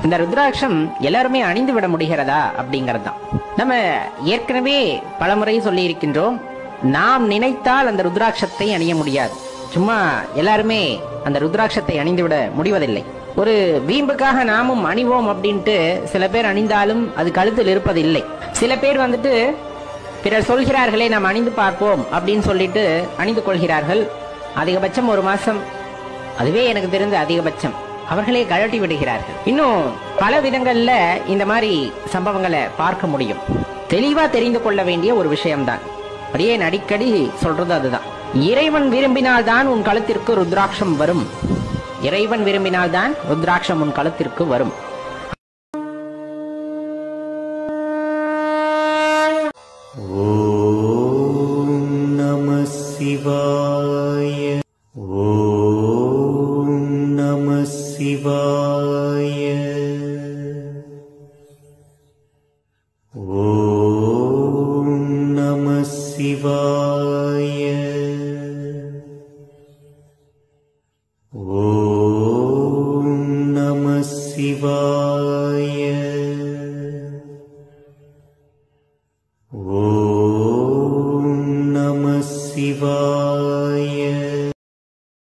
இந்த ருத்ராட்சம் எல்லாருமே அணிந்து விட முடிகிறதா அப்படிங்கிறது தான். நம்ம ஏற்கனவே பலமுறை சொல்லி இருக்கின்றோம், நாம் நினைத்தால் அந்த ருத்ராட்சத்தை அணிய முடியாது. சும்மா எல்லாருமே அந்த ருத்ராட்சத்தை அணிந்து விட முடிவதில்லை. ஒரு வீம்புக்காக நாமும் அணிவோம் அப்படின்ட்டு சில பேர் அணிந்தாலும் அது கழுத்தில் இருப்பதில்லை. சில பேர் வந்துட்டு பிறர் சொல்கிறார்களே நாம் அணிந்து பார்ப்போம் அப்படின்னு சொல்லிட்டு அணிந்து கொள்கிறார்கள். அதிகபட்சம் ஒரு மாசம், அதுவே எனக்கு தெரிந்த அதிகபட்சம், அவர்களே கழட்டி விடுகிறார்கள். இன்னும் பல விதங்கள்ல இந்த மாதிரி சம்பவங்களை பார்க்க முடியும். தெளிவா தெரிந்து கொள்ள வேண்டிய ஒரு விஷயம்தான். அப்படியே அடிக்கடி சொல்றது அதுதான், இறைவன் விரும்பினால் தான் உன் கழுத்திற்கு ருத்ராட்சம் வரும். இறைவன் விரும்பினால் தான் ருத்ராட்சம் உன் கழுத்திற்கு வரும். ஓம் நம சிவாய. ஓம் நம சிவாய. ஓம் நம சிவாய. ஓம் நம சிவாய.